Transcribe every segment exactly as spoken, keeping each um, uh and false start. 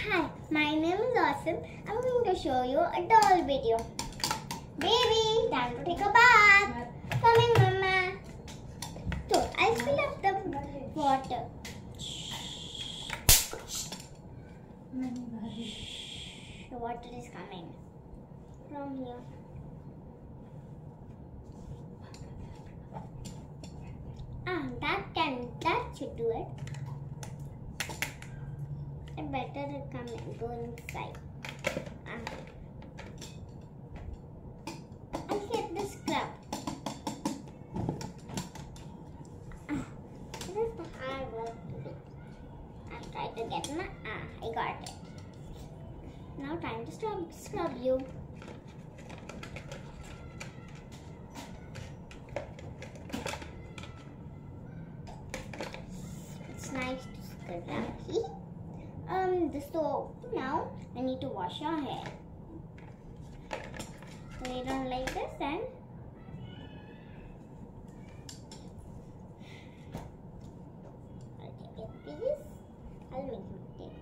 Hi, my name is Awesome. I'm going to show you a doll video. Baby, time to take a bath. Coming, Mama. So, I'll fill up the water. The water is coming from here. Ah, that can, that should do it. I better come and go inside. Ah. I'll get the scrub. Ah. This is the hard work to do. I'll try to get my. Ah, I got it. Now time to scrub, scrub you. It's nice to scrub. Um, so now I need to wash your hair. Lay it on like this and I'll take it, please. I'll make you take.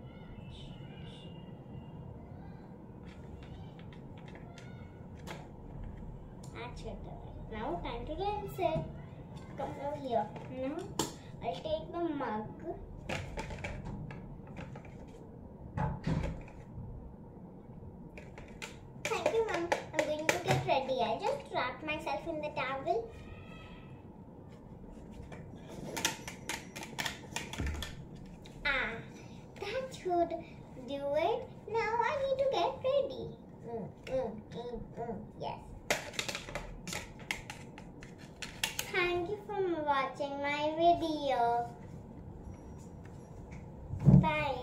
That's it. Now time to rinse it. Come over here. Now I'll take the mug. Thank you, Mom. I'm going to get ready. I just wrapped myself in the towel. Ah, that should do it. Now I need to get ready. Mm, mm, mm, mm, yes. Thank you for watching my video. Bye.